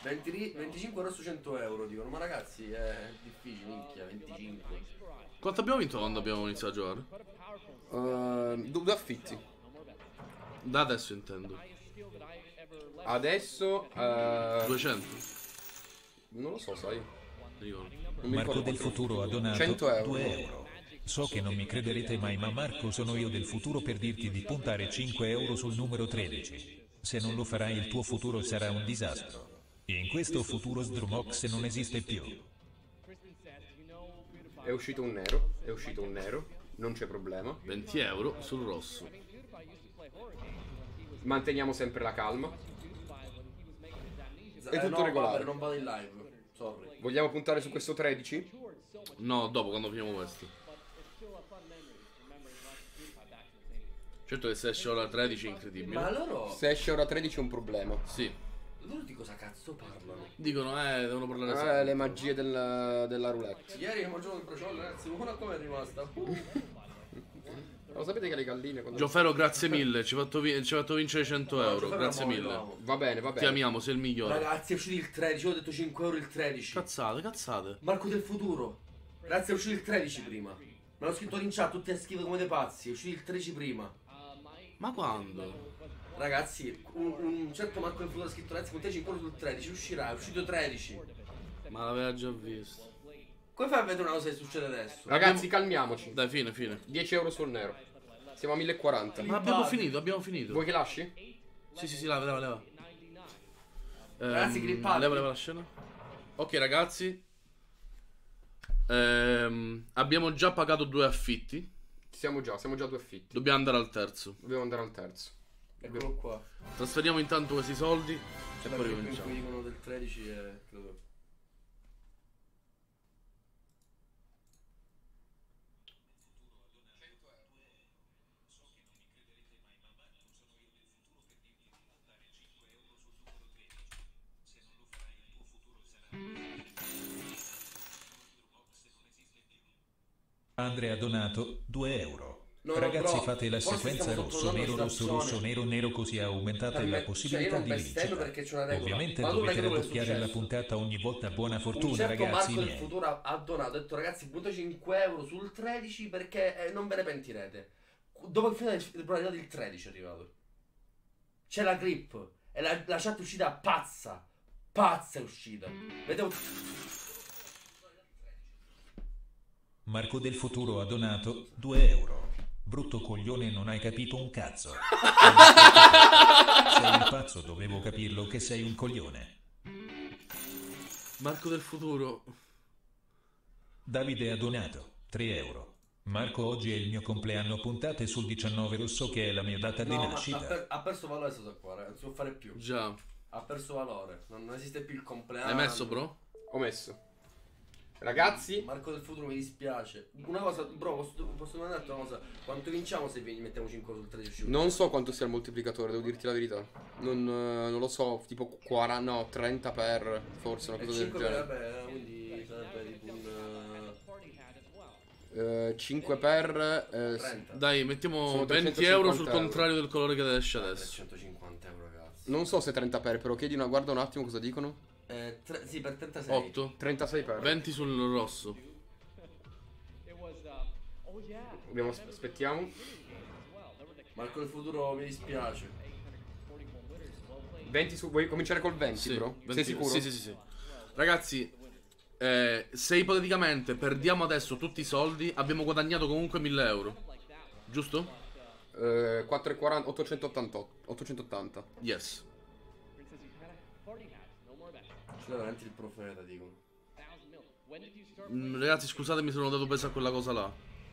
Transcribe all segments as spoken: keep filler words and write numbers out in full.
venti, venticinque euro su cento euro, dicono. Ma ragazzi, è difficile, minchia, venticinque. Quanto abbiamo vinto quando abbiamo iniziato a giocare? Uh, due affitti. Da adesso intendo. Adesso uh, duecento. non lo so, sai. Ricordo. Non mi Marco ricordo del quanto. futuro ha donato cento euro. due euro. So che non mi crederete mai, ma Marco sono io del futuro per dirti di puntare cinque euro sul numero tredici. Se non lo farai il tuo futuro sarà un disastro. In questo futuro Sdrumox non esiste più. È uscito un nero, è uscito un nero, non c'è problema. venti euro sul rosso. Manteniamo sempre la calma. È Eh, tutto no, regolare. vabbè, non vado in live. Sorry. Vogliamo puntare su questo tredici? No, dopo quando finiamo questo. Certo che se esce ora tredici è incredibile. Ma loro. Se esce ora tredici è un problema. Sì. Loro di cosa cazzo parlano? Dicono, eh, devono parlare Eh, sempre. le magie del, della roulette. Ieri abbiamo giocato il bracciolo, ragazzi. Guarda come è rimasta. Lo sapete che le galline quando... Giofero, grazie mille. Ci hai fatto, vi- ci hai fatto vincere cento euro. Giofero, Grazie amo, mille. lo amo. Va bene, va Ti bene. amiamo, sei il migliore. Ragazzi, è uscito il tredici. Io ho detto cinque euro il tredici. Cazzate, cazzate. Marco del futuro. Ragazzi, è uscito il tredici prima. Me l'ho scritto in chat, tutti a schifo come dei pazzi. È uscito il tredici prima. Ma quando? Ragazzi, un, un certo Marco del futuro ha scritto ragazzi, puntate cinque euro sul tredici. Uscirà, è uscito tredici. Ma l'aveva già visto. Come fai a vedere una cosa che succede adesso? Ragazzi, calmiamoci. Dai, fine, fine. dieci euro sul nero. Siamo a mille e quaranta. Ma abbiamo finito, abbiamo finito. Vuoi che lasci? Sì, sì, sì, leva, leva, leva. Ragazzi, Ehm, clippate. leva, leva la scena. Ok, ragazzi. Ehm, abbiamo già pagato due affitti. Siamo già, siamo già a due affitti. Dobbiamo andare al terzo. Dobbiamo andare al terzo. Eccolo qua. Trasferiamo intanto questi soldi e C'è poi perché qui ricominciamo. dicono del tredici e credo. Andrea ha donato due euro. No, no, Ragazzi, bro, fate la forse sequenza stiamo rosso, controllando nero, la rosso, situazione. rosso, nero, nero, così aumentate Per me- la cioè, possibilità io non di bestemmo vincere. perché c'è una regola. Ovviamente Ma tu non hai dovete capito cosa è raddoppiare la successo? puntata ogni volta. Buona Un fortuna, certo ragazzi Marco del miei. futuro ha- ha donato, ha detto ragazzi butto cinque euro sul tredici perché eh, non ve ne pentirete. Dopo il finale del probabilità del tredici è arrivato. C'è la clip e la, la chat è uscita pazza. Pazza è uscita. Vedevo. Marco del futuro ha donato due euro. Brutto coglione, non hai capito un cazzo. Sei un pazzo, dovevo capirlo che sei un coglione. Marco del futuro. Davide ha donato tre euro. Marco, oggi è il mio compleanno, puntate sul diciannove rosso che è la mia data di No, ma ha, nascita. per- ha perso valore questa cosa qua, ragazzi. Non si può fare più. Già. Ha perso valore. Non, non esiste più il compleanno. Hai messo, bro? Ho messo. Ragazzi, Marco del futuro mi dispiace. Una cosa, bro, posso, posso mandarti una cosa? Quanto vinciamo se vi- mettiamo cinque sul tredici? non so quanto sia il moltiplicatore, devo dirti la verità. Non, eh, non lo so, tipo quaranta, no, trenta per, forse una E cosa del cinque genere. vabbè, quindi sarebbe tipo un Eh, cinque per... eh, trenta. Dai, mettiamo Sono venti euro sul trecentocinquanta euro. contrario del colore che esce adesso. trecentocinquanta euro, ragazzi. non so se trenta per, però chiedi una, guarda un attimo cosa dicono. Eh, tre- sì, per trentasei. otto. trentasei per. venti sul rosso. Abbiamo, aspettiamo. Marco del futuro mi dispiace. venti su, vuoi cominciare col venti, Sì, bro? venti Sei sicuro? Sì, sì, sì, sì. Ragazzi, eh, se ipoteticamente perdiamo adesso tutti i soldi, abbiamo guadagnato comunque mille euro. Giusto? Eh, quattro e quaranta, ottocentottantotto, ottocentottanta. Yes. C'è veramente il profeta, dicono. Mm, ragazzi, scusatemi se non ho dato peso a quella cosa là.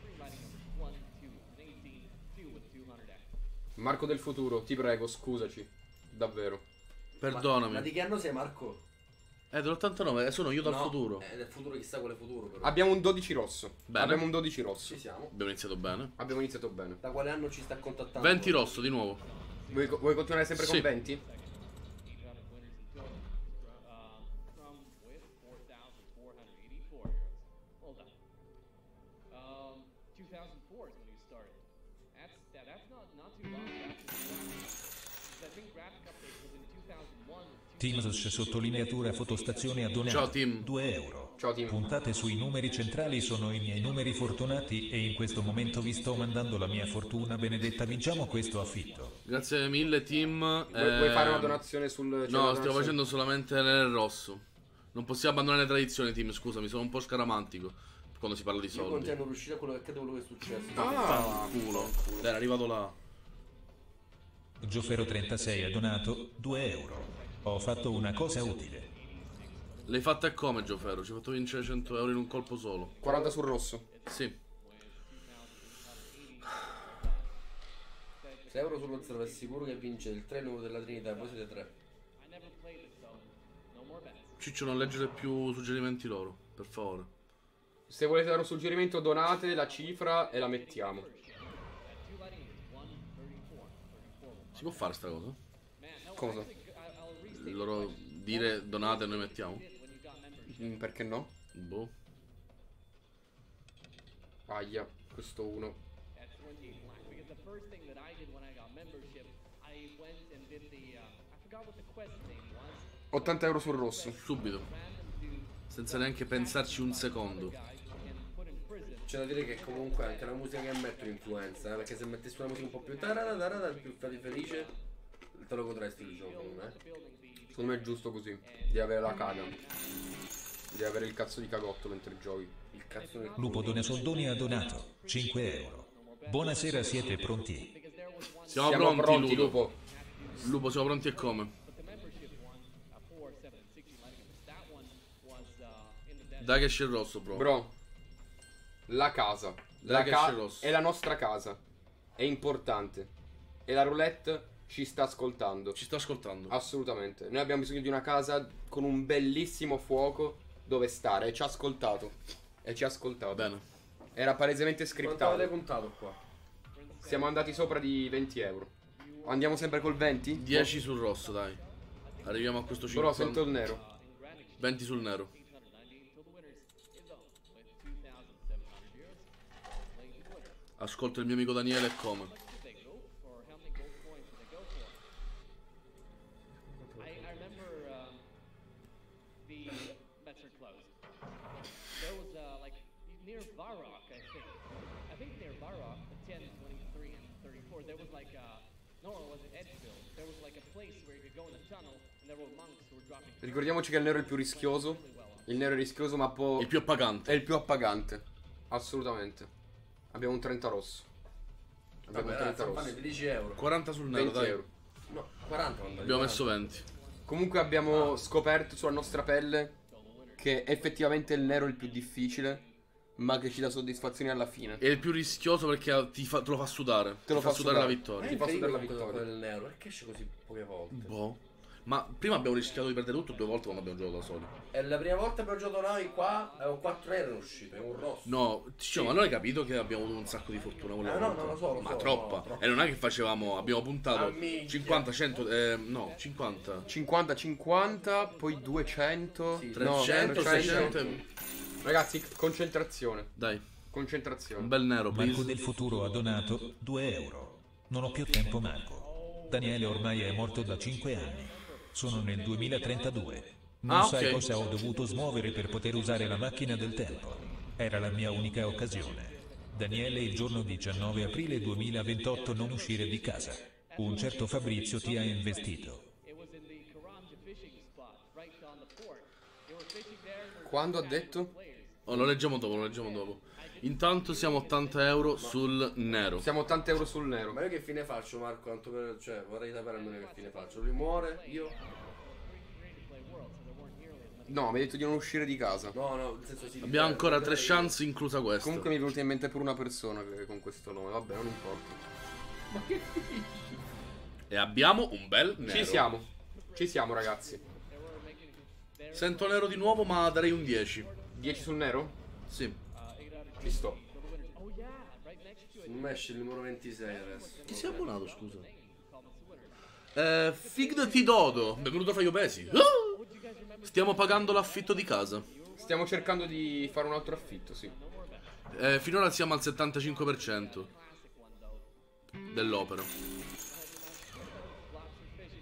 Marco del futuro, ti prego, scusaci. Davvero. Perdonami. Ma di che anno sei, Marco? Eh, dell'ottantanove, sono io dal No, futuro. Eh, del futuro chissà quale futuro, però. Abbiamo un dodici rosso. Bene. Abbiamo un dodici rosso. Ci siamo. Abbiamo iniziato bene. Abbiamo iniziato bene. Da quale anno ci sta contattando? venti rosso di nuovo. Vuoi, vuoi continuare sempre Sì. con venti? Teams sottolineatura fotostazione ha donato Ciao, Tim. due euro. Ciao team. Puntate sui numeri centrali sono i miei numeri fortunati e in questo momento vi sto mandando la mia fortuna benedetta. Vinciamo questo affitto. Grazie mille, Tim. Vuoi, vuoi fare una Ehm, donazione sul... c'è una No, stiamo donazione? facendo solamente nel rosso. Non possiamo abbandonare le tradizioni, Tim, scusami, sono un po' scaramantico quando si parla di Io soldi. continuo a non riuscire a quello che accade, quello che è successo. Ah, Culo. Dai, è arrivato là. Giofero trentasei ha donato due euro. Ho fatto una cosa utile. L'hai fatta e come, Giofero? Ci hai fatto vincere cento euro in un colpo solo. quaranta sul rosso. Sì. sei euro sullo zero è sicuro che vince il tre numero della Trinità, voi siete tre. Ciccio, non leggere più suggerimenti loro, per favore. Se volete dare un suggerimento donate la cifra e la mettiamo. Si può fare sta cosa? Cosa? Loro dire donate e noi mettiamo? Mm, perché no? Boh. Aia, questo uno. ottanta euro sul rosso. Subito. Senza neanche pensarci un secondo. C'è da dire che comunque anche la musica che metto influenza, eh, perché se mettessi una musica un po' più tarara, tarara, più felice, te lo godresti il gioco, secondo me. Secondo me è giusto così. Di avere la caga. Di avere il cazzo di cagotto mentre giochi. Il cazzo del Lupo Done Soldoni ha donato cinque euro. Buonasera, siete pronti? Siamo, Siamo pronti, pronti, Lupo. Lupo. Lupo, siamo pronti e come? Dai che esce il rosso, bro. Bro, la casa. Dai La che ca- esce rosso. è la nostra casa. È importante. E la roulette ci sta ascoltando. Ci sta ascoltando. Assolutamente. Noi abbiamo bisogno di una casa con un bellissimo fuoco dove stare. E ci ha ascoltato. E ci ha ascoltato. Bene. Era palesemente Quanto avete scriptato. contato qua? Siamo andati sopra di venti euro. Andiamo sempre col venti? dieci sul rosso, dai. Arriviamo a questo Però cinque. sento il nero. venti sul nero. Ascolto il mio amico Daniele e come. Ricordiamoci che il nero è il più rischioso. Il nero è rischioso ma può... Il più appagante. È il più appagante. Assolutamente. Abbiamo un trenta rosso. Abbiamo Vabbè, un trenta ragazzi, rosso. fanno dieci euro. quaranta sul nero, venti dai. euro. No, quaranta quando Abbiamo messo venti. Comunque abbiamo scoperto sulla nostra pelle che effettivamente il nero è il più difficile, ma che ci dà soddisfazione alla fine. È il più rischioso perché ti fa- te lo fa sudare. Te lo Ti fa sudare sudare. la vittoria. Ti fa sudare la vittoria. vittoria. Quel nero, perché esce così poche volte? Boh. Ma prima abbiamo rischiato di perdere tutto due volte quando abbiamo giocato da soli. E la prima volta che abbiamo giocato noi qua, è un quattro erano uscito, è un rosso. No, diciamo, ma non hai capito che abbiamo avuto un sacco di fortuna quella Eh, no, volta? no, lo so, lo Ma so, troppa. no, troppa. E non è che facevamo, abbiamo puntato Ah, minchia. cinquanta, cento, eh, no, cinquanta. cinquanta cinquanta, poi duecento, Sì, no, trecento, trecento. seicento. e- Ragazzi, concentrazione. Dai, un Concentrazione. bel nero, Marco please. del futuro ha donato due euro. Non ho più tempo, Marco. Daniele ormai è morto da cinque anni. Sono nel duemilatrentadue. Non Ah, sai ok. cosa ho dovuto smuovere per poter usare la macchina del tempo. Era la mia unica occasione. Daniele, il giorno diciannove aprile duemilaventotto non uscire di casa. Un certo Fabrizio ti ha investito. Quando ha detto? Oh, lo leggiamo dopo, lo leggiamo dopo. Intanto siamo ottanta euro sul nero. Siamo ottanta euro sul nero. Ma io che fine faccio, Marco? Tanto per, cioè, vorrei sapere almeno che fine faccio. Lui muore, io? No, mi hai detto di non uscire di casa. No, no, nel senso sì. Abbiamo ancora tre io. chance, inclusa questa. Comunque mi è venuta in mente pure una persona che- con questo nome. Vabbè, non importa. E abbiamo un bel nero. Ci siamo. Ci siamo, ragazzi. Sento nero di nuovo, ma darei un dieci. dieci sul nero? Sì. Ci sto. Un mesh il numero ventisei adesso. Chi si è abbonato, scusa? Eh, Fig ti Dodo. Benvenuto a Fai Pesi. Ah! Stiamo pagando l'affitto di casa. Stiamo cercando di fare un altro affitto, sì. Eh, finora siamo al settantacinque per cento dell'opera.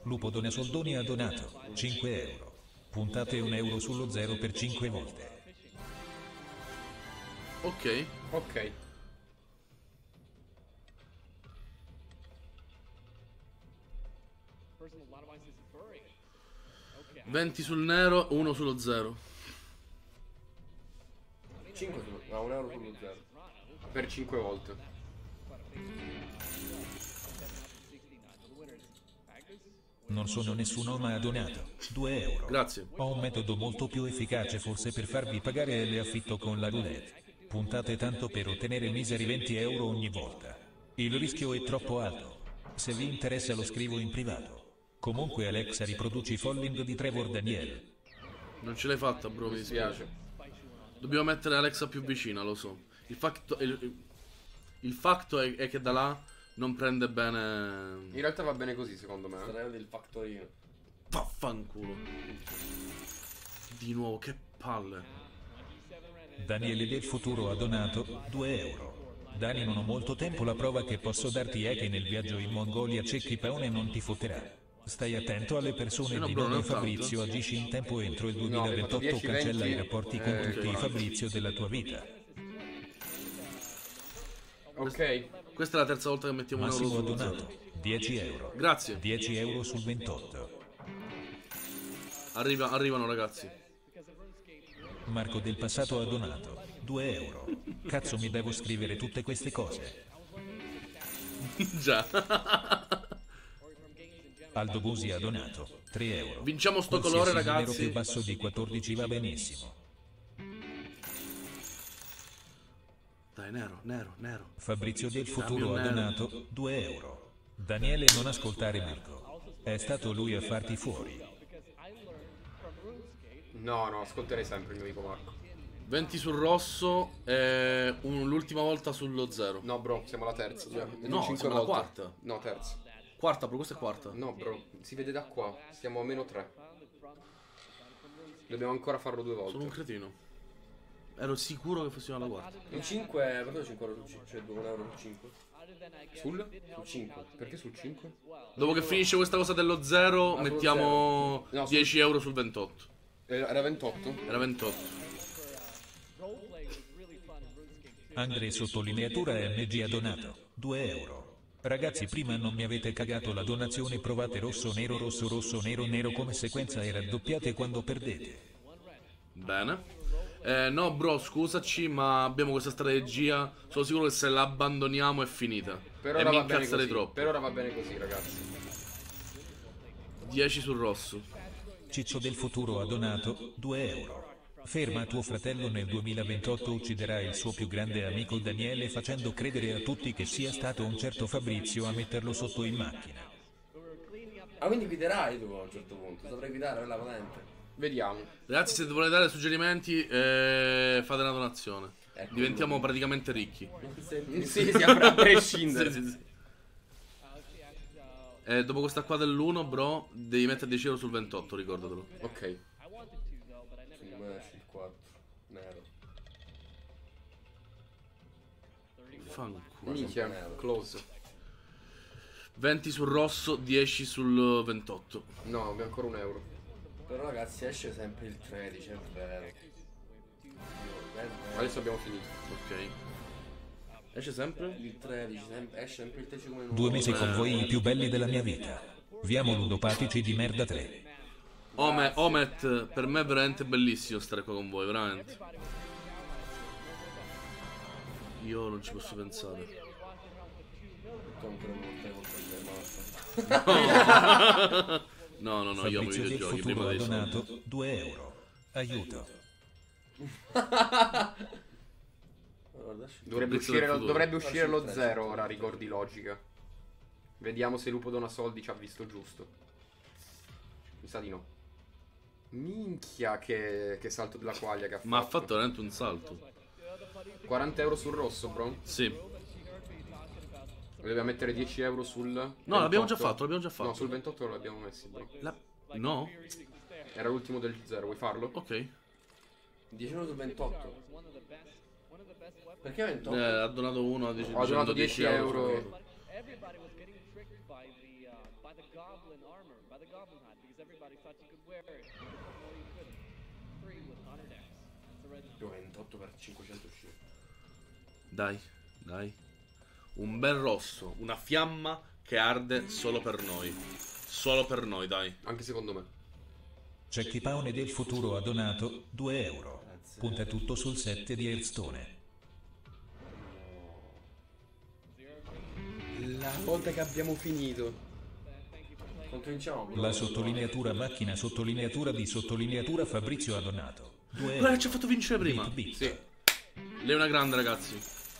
Lupo Dona Soldoni ha donato cinque euro. Puntate un euro sullo zero per cinque volte. Ok. Ok. venti sul nero, uno sullo zero. cinque su, no, un euro sullo zero. Per cinque volte. Non sono nessuno ma ha donato due euro. Grazie. Ho un metodo molto più efficace forse per farvi pagare le affitto con la roulette. Puntate tanto per ottenere miseri venti euro ogni volta. Il rischio è troppo alto. Se vi interessa lo scrivo in privato. Comunque Alexa riproduci Falling di Trevor Daniel. Non ce l'hai fatta, bro, mi Mi dispiace. spiace. Dobbiamo mettere Alexa più vicina, lo so. Il fatto, il, il fatto è, è che da là non prende bene. In realtà va bene così, secondo me. Sarei del factorino. Vaffanculo. Di nuovo, che palle. Daniele del futuro ha donato due euro. Dani, non ho molto tempo, la prova che posso darti è che nel viaggio in Mongolia Cecchi Paone non ti fotterà. Stai attento alle persone no, di bro, nome non Fabrizio, tanto. agisci in tempo entro il No, duemilaventotto, hai fatto dieci, cancella i venti, rapporti con eh, tutti i quaranta. Fabrizio della tua vita. Ok. Questa è la terza volta che mettiamo un euro Massimo ha sullo donato zero. dieci euro. Grazie. dieci euro sul ventotto. Arriva, arrivano ragazzi. Marco del passato ha donato due euro. Cazzo, mi devo scrivere tutte queste cose. Già. Aldo Busi ha donato tre euro. Vinciamo sto Qualsiasi colore, numero ragazzi. più basso di quattordici va benissimo. Dai, nero, nero, nero. Fabrizio del futuro ha Cambio nero. donato due euro. Daniele, non ascoltare Marco. È stato lui a farti fuori. No, no, ascolterei sempre il mio amico Marco. venti sul rosso e un- l'ultima volta sullo zero. No, bro, siamo alla terza. Cioè, No, cinque siamo alla volte. quarta. No, terza. Quarta, bro, questa è quarta. No, bro, si vede da qua. Siamo a meno tre. Dobbiamo ancora farlo due volte. Sono un cretino. Ero sicuro che fossimo alla quarta. Un cinque, perché cinque euro su cinque? Cioè un euro su cinque? Sul? Su cinque. Perché sul cinque? Dopo che finisce questa cosa dello zero, Ah, sullo mettiamo zero. No, sul- dieci euro sul ventotto. Era ventotto? Era ventotto. Andre sottolineatura M G ha donato due euro. Ragazzi, prima non mi avete cagato la donazione, provate rosso nero rosso rosso nero nero come sequenza e raddoppiate quando perdete. Bene. Eh, no, bro, scusaci, ma abbiamo questa strategia. Sono sicuro che se la abbandoniamo è finita. Per e ora mi va bene incazzerei così. troppo. Per ora va bene così, ragazzi. dieci sul rosso. Ciccio del futuro ha donato due euro. Ferma tuo fratello, nel duemilaventotto ucciderà il suo più grande amico Daniele facendo credere a tutti che sia stato un certo Fabrizio a metterlo sotto in macchina. Ah, quindi guiderai tu a un certo punto. Saprei guidare, quella potente. Vediamo. Ragazzi, se volete dare suggerimenti, eh, fate una donazione. Ecco. Diventiamo praticamente ricchi. Sì, sì, a Sì, prescindere. sì, sì. E dopo questa qua dell'uno, bro, devi mettere dieci euro sul ventotto, ricordatelo. Ok. Secondo me esce il quattro. Nero. Fanculo. Minchia, nero. close. venti sul rosso, dieci sul ventotto. No, abbiamo ancora un euro. Però ragazzi esce sempre il tredici, è vero. È vero. Adesso abbiamo finito. Ok. Esce sempre? Il tredici, sempre, esce sempre il tredici come numero. Due mesi con voi i più belli della mia vita. Vi amo ludopatici di merda tre. Ome, Omet, per me è veramente bellissimo stare qua con voi, veramente. Io non ci posso pensare. Tu ancora molte volte basta. No, no, no, io amo i Fabrizio del videogiochi futuro prima ha dei soldi. donato due euro. Aiuto. Guarda, esce. Dovrebbe Fabrizio uscire, del lo, futuro. dovrebbe uscire lo Esce il zero tredici. ora, ricordi logica. Vediamo se Lupo Dona Soldi ci ha visto giusto. Mi sa di no. Minchia che, che salto della quaglia che ha fatto. Ma ha fatto veramente un salto. quaranta euro sul rosso, bro. Sì. Dobbiamo mettere dieci euro sul No, l'abbiamo già fatto, l'abbiamo già fatto. No, sul ventotto non l'abbiamo messi, bro. La... No? Era l'ultimo del zero, vuoi farlo? Ok. dieci euro su ventotto. Perché ventotto? Eh, ha donato uno, ha dieci- Ho donato dieci dieci euro. buy the goblin armor, buy the goblin hat, because everybody thought you could wear it. No, you couldn't. Free with Honor Dex. It's a red ventotto per cinquecento uscire. Dai, dai. Un bel rosso, una fiamma che arde solo per noi. Solo per noi, dai. Anche secondo me. Cecchi Paone del futuro ha donato due euro. Punta tutto sul set di Hearthstone. La volta che abbiamo finito. Quanto vinciamo? La sottolineatura macchina sottolineatura di sottolineatura Fabrizio ha donato due Guarda, euro. ci ha fatto vincere prima. Bit bit. Sì. Lei è una grande, ragazzi.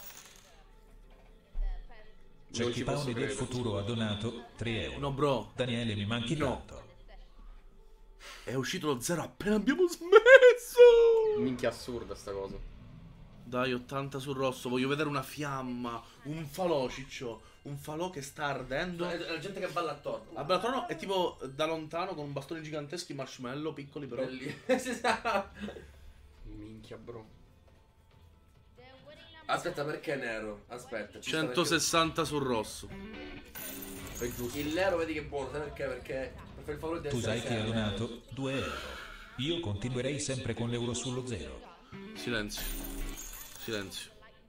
Non Cecchi ci posso Paone del credere. futuro ha donato tre euro. No, bro. Daniele mi manchi No. tanto. È uscito lo zero appena abbiamo smesso. Minchia assurda sta cosa. Dai, ottanta sul rosso. Voglio vedere una fiamma. Un falò, ciccio. Un falò che sta ardendo. È la gente che balla attorno. La Balatrono è tipo da lontano con bastoni giganteschi, marshmallow, piccoli però. Belli. Si sa. Minchia bro. Aspetta, perché è nero? Aspetta. ci sta centosessanta sul rosso. È giusto. perché- Il nero vedi che è buono, sai perché? Perché per fare il favore di Tu essere sai che ha nero. donato due euro. Io continuerei sempre con l'euro sullo zero. Silenzio. Silenzio.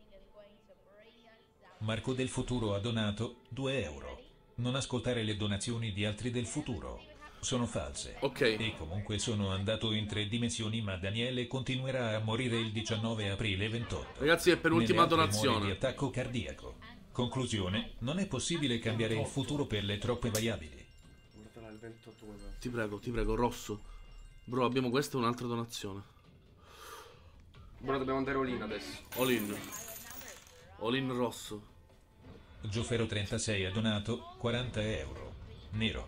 Marco del futuro ha donato due euro. Non ascoltare le donazioni di altri del futuro. Sono false. Ok. E comunque sono andato in tre dimensioni, ma Daniele continuerà a morire il diciannove aprile ventotto. Ragazzi, è penultima Nelle altre muore donazione. di attacco cardiaco. Conclusione, non è possibile cambiare il futuro per le troppe variabili. Guardala il ventotto come va. Ti prego, ti prego, rosso. Bro, abbiamo questa e un'altra donazione. Bro, dobbiamo andare all in adesso. All in. All in rosso. Giofero trentasei ha donato quaranta euro. Nero.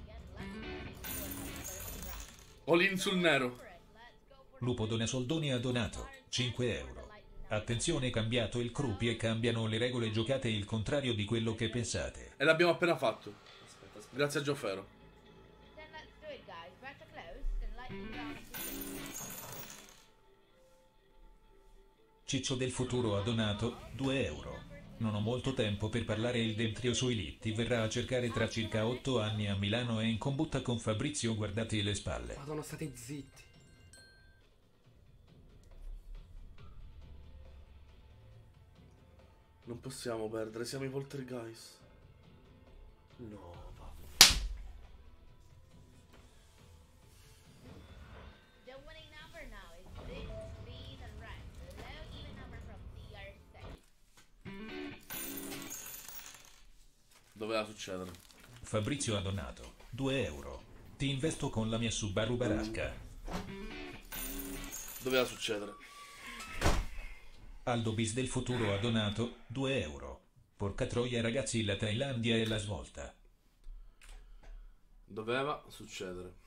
All in sul nero. Lupo Dona Soldoni ha donato cinque euro. Attenzione, è cambiato il croupier e cambiano le regole giocate il contrario di quello che pensate. E l'abbiamo appena fatto. Aspetta, aspetta. Grazie a Giofero. Then let's do it, guys. Better close than lightning round. Ciccio del futuro ha donato due euro. Non ho molto tempo per parlare, il Dentrio sui litti verrà a cercare tra circa otto anni a Milano e in combutta con Fabrizio, guardate le spalle. Madonna, state zitti. Non possiamo perdere, siamo i poltergeist. No, va. The winning number now is six, green, and red. The low even number from D R six. Doveva succedere. Fabrizio ha donato due euro. Ti investo con la mia Subaru Barasca. Doveva succedere. Aldo Bis del futuro ha donato due euro. Porca troia ragazzi, la Thailandia è la svolta. Doveva succedere.